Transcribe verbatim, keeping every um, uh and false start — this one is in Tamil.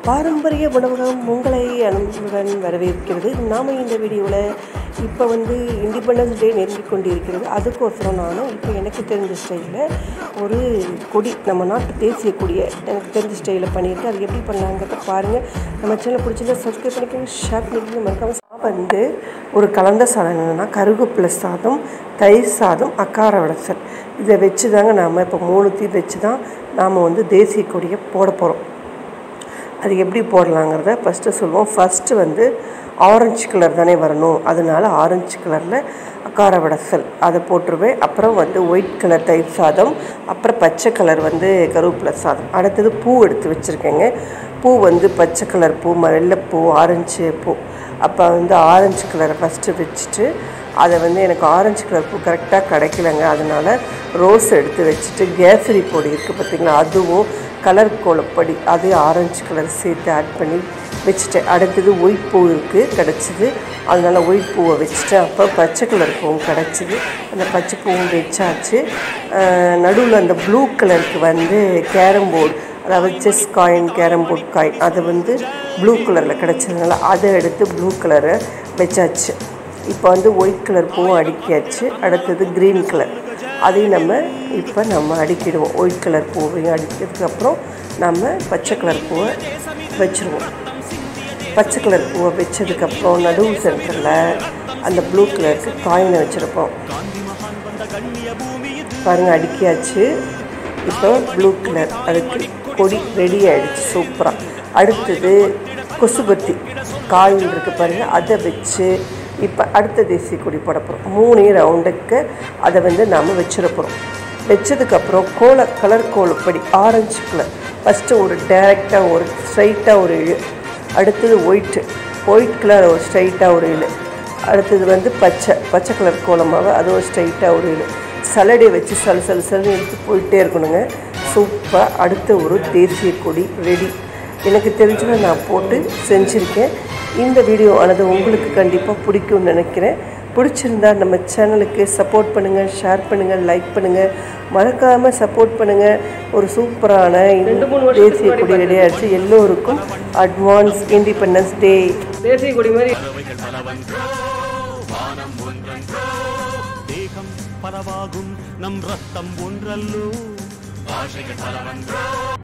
பாரம்பரிய உணவகம் உங்களை அன்புடன் வரவேற்கிறது. நாம் இந்த வீடியோவில் இப்போ வந்து இண்டிபெண்டன்ஸ் டே நெருங்கி கொண்டு இருக்கிறது. அதுக்கோசரம் நானும் இப்போ எனக்கு தெரிஞ்ச ஸ்டைலில் ஒரு கொடி, நம்ம நாட்டு தேசிய கொடியை எனக்கு தெரிஞ்ச ஸ்டைலில் பண்ணியிருக்கேன். அது எப்படி பண்ணலாங்கிறத பாருங்கள். நம்ம சேனல் பிடிச்சிருந்தா சப்ஸ்கிரைப் பண்ணிக்கோங்க, ஷேர் பண்ணிக்கோங்க, மறக்காமல். வந்து ஒரு கலந்த சாதம் என்னென்னா கருவேப்பிலை சாதம், தயிர் சாதம், அக்கார வடசல். இதை வச்சு தாங்க நாம் இப்போ மூணுத்தையும் வச்சு தான் நாம் வந்து தேசிய கொடியை போட போகிறோம். அது எப்படி போடலாங்கிறத ஃபஸ்ட்டு சொல்லுவோம். ஃபஸ்ட்டு வந்து ஆரஞ்சு கலர் தானே வரணும், அதனால் ஆரஞ்சு கலரில் அக்கார வடசல் அதை போட்டுருவேன். அப்புறம் வந்து ஒயிட் கலர் தயிர் சாதம், அப்புறம் பச்சை கலர் வந்து கருவேப்பிலை சாதம். அடுத்தது பூ எடுத்து வச்சுருக்கேங்க. பூ வந்து பச்சை கலர் பூ, வெள்ளைப்பூ, ஆரஞ்சு பூ. அப்போ வந்து ஆரஞ்சு கலரை ஃபஸ்ட்டு வச்சுட்டு, அதை வந்து எனக்கு ஆரஞ்சு கலர் பூ கரெக்டாக கிடைக்கலங்க, அதனால் ரோஸ் எடுத்து வச்சுட்டு கேசரி பொடி இருக்குது பார்த்திங்களா, அதுவும் கலர் கோலப்பொடி அதையும் ஆரஞ்சு கலர் சேர்த்து ஆட் பண்ணி வச்சுட்டேன். அடுத்தது ஒயிட் பூ இருக்குது கிடச்சிது, அதனால் ஒயிட் பூவை வச்சுட்டேன். அப்போ பச்சை கலர் பூவும் கிடச்சிது, அந்த பச்சை பூவும் வச்சாச்சு. நடுவில் அந்த ப்ளூ கலருக்கு வந்து கேரம் போர்டு, அதாவது chess coin, carrom board coin, அது வந்து ப்ளூ கலரில் கிடச்சதுனால அதை எடுத்து ப்ளூ கலரை வச்சாச்சு. இப்போ வந்து ஒயிட் கலர் பூவும் அடிக்காச்சு. அடுத்தது க்ரீன் கலர், அதையும் நம்ம இப்போ நம்ம அடிக்கிடுவோம். ஒயிட் கலர் பூவையும் அடிக்கிறதுக்கப்புறம் நம்ம பச்சை கலர் பூவை வச்சுருவோம். பச்சை கலர் பூவை வச்சதுக்கப்புறம் நடுவு சென்டரில் அந்த ப்ளூ கலருக்கு காயினை வச்சுருப்போம். பாருங்கள், அடிக்காச்சு. இப்போ ப்ளூ கலர் அதுக்கு கொடி ரெடி ஆகிடுச்சு சூப்பராக. அடுத்தது கொசுபத்தி காயின் இருக்குது பாருங்கள், அதை வச்சு இப்போ அடுத்த தேசிய கொடி போட போகிறோம். மூணு ரவுண்டுக்கு அதை வந்து நாம் வச்சிருப்போம். வச்சதுக்கப்புறம் கோல கலர் கோலப்படி ஆரஞ்சு கலர் ஃபஸ்ட்டு ஒரு டைரெக்டாக ஒரு ஸ்ட்ரைட்டாக ஒரு இழு. அடுத்தது ஒயிட்டு ஒயிட் கலர் ஒரு ஸ்ட்ரைட்டாக ஒரு இழு. அடுத்தது வந்து பச்சை பச்சை கலர் கோலமாவை அது ஒரு ஸ்ட்ரைட்டாக ஒரு இழு. சலடை வச்சு சல சல சலன்னு எடுத்து போயிட்டே இருக்கணுங்க. சூப்பராக அடுத்த ஒரு தேசிய கொடி ரெடி. எனக்கு தெரிஞ்சதை நான் போட்டு செஞ்சுருக்கேன். இந்த வீடியோ ஆனது உங்களுக்கு கண்டிப்பாக பிடிக்கும்னு நினைக்கிறேன். பிடிச்சிருந்தா நம்ம சேனலுக்கு சப்போர்ட் பண்ணுங்கள், ஷேர் பண்ணுங்கள், லைக் பண்ணுங்கள், மறக்காமல் சப்போர்ட் பண்ணுங்கள். ஒரு சூப்பரான தேசிய கொடி ரெடி ஆகிடுச்சு. எல்லோருக்கும் அட்வான்ஸ் இண்டிபெண்டன்ஸ் டே. தேசிய கொடி மாதிரி பரவாகும் நம் ரத்தம் ஒன்றல்லோ.